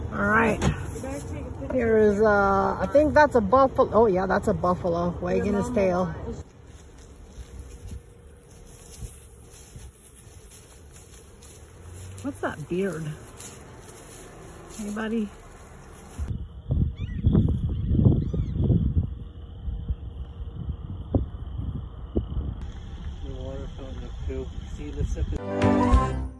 All right. Here is, I think that's a buffalo. Oh yeah, that's a buffalo wagging his tail. What's that beard? Anybody? The water fountain up too. See the sip.